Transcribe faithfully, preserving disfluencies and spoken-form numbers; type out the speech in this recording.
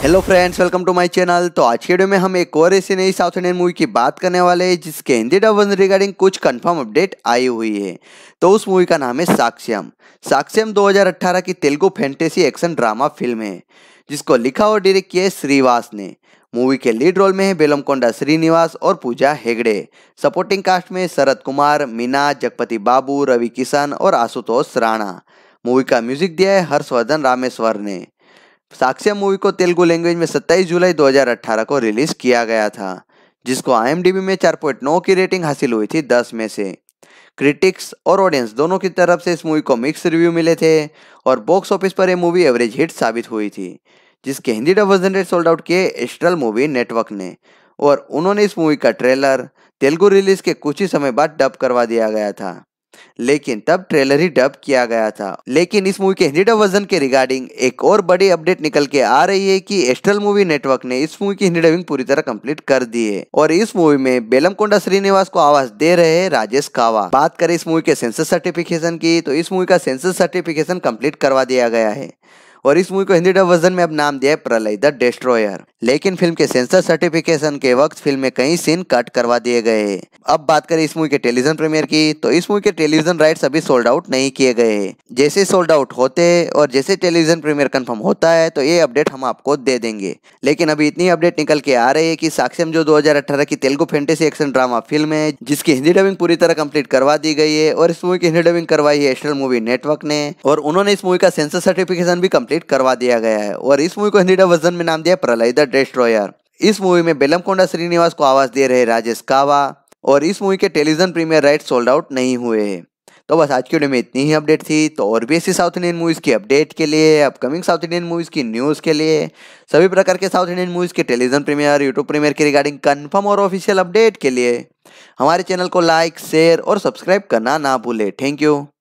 Hello friends, welcome to my channel. तो आज के वीडियो में हम एक और ऐसी नई साउथ इंडियन मूवी की बात करने वाले हैं जिसके हिंदी डब वर्जन रिगार्डिंग कुछ कंफर्म अपडेट आई हुई है। तो उस मूवी का नाम है साक्ष्यम। साक्ष्यम दो हज़ार अठारह की Telugu fantasy action drama film है जिसको लिखा और डायरेक्ट किया है श्रीवास ने। मूवी के लीड रोल में है बेलमकोंडा श्रीनिवास और पूजा हेगड़े। सपोर्टिंग कास्ट में शरत कुमार, मीना, जगपति बाबू, रवि किशन और आशुतोष राणा। मूवी का म्यूजिक दिया है हर्षवर्धन रामेश्वर ने। साक्ष्यम मूवी को तेलुगु लैंग्वेज में सत्ताईस जुलाई दो हज़ार अठारह को रिलीज किया गया था, जिसको आई एम डी बी में चार पॉइंट नौ की रेटिंग हासिल हुई थी दस में से। क्रिटिक्स और ऑडियंस दोनों की तरफ से इस मूवी को मिक्स रिव्यू मिले थे और बॉक्स ऑफिस पर यह मूवी एवरेज हिट साबित हुई थी, जिसके Hindi dub version rights sold out किए एस्ट्रल मूवी नेटवर्क ने। और उन्होंने इस मूवी का ट्रेलर तेलुगु रिलीज के कुछ ही समय बाद डब करवा दिया गया था, लेकिन तब ट्रेलर ही डब किया गया था। लेकिन इस मूवी के हिंदी डब वर्जन के रिगार्डिंग एक और बड़ी अपडेट निकल के आ रही है कि एस्ट्रल मूवी नेटवर्क ने इस मूवी की हिंदी डबिंग पूरी तरह कंप्लीट कर दी है और इस मूवी में बेलमकोंडा श्रीनिवास को आवाज दे रहे हैं राजेश कावा। बात करें इस मूवी के सेंसर सर्टिफिकेशन की, तो इस मूवी का सेंसर सर्टिफिकेशन कंप्लीट करवा दिया गया है और इस मूवी को हिंदी डब वर्जन में अब नाम दिया है प्रलय द डिस्ट्रॉयर। लेकिन फिल्म के सेंसर सर्टिफिकेशन के वक्त फिल्म में कई सीन कट करवा दिए गए हैं। अब बात करें इस मूवी के टेलीविजन प्रीमियर की, तो इस मूवी के टेलीविजन राइट्स अभी सोल्ड आउट नहीं किए गए हैं। जैसे सोल्ड आउट होते हैं और जैसे टेलीविजन प्रीमियर कंफर्म होता है तो ये अपडेट हम आपको दे देंगे। लेकिन अभी इतनी अपडेट निकल के आ रही है कि साक्ष्यम जो दो हज़ार अठारह की Telugu fantasy action drama film है जिसकी हिंदी डबिंग पूरी तरह कंप्लीट करवा दी गई है और इस मूवी की हिंदी डबिंग करवाई है एस्ट्रल मूवी नेटवर्क ने और उन्होंने इस मूवी का सेंसर सर्टिफिकेशन भी कंप्लीट करवा दिया गया है और इस मूवी को हिंदी डब वर्जन में नाम दिया प्रलय द डिस्ट्रॉयर। इस मूवी में बेलमकोंडा श्रीनिवास को आवाज दे रहे राजेश कावा और इस मूवी के television premiere right sold out नहीं हुए हैं। तो बस आज की वीडियो में इतनी ही अपडेट थी। तो और भी ऐसी साउथ इंडियन मूवीज की अपडेट के लिए, अपकमिंग साउथ इंडियन मूवीज की न्यूज के लिए, सभी प्रकार के साउथ इंडियन मूवीज के टेलीविजन प्रीमियर, यूट्यूब प्रीमियर के रिगार्डिंग कंफर्म और ऑफिशियल अपडेट के लिए हमारे चैनल को लाइक, शेयर और सब्सक्राइब करना ना भूले। Thank you.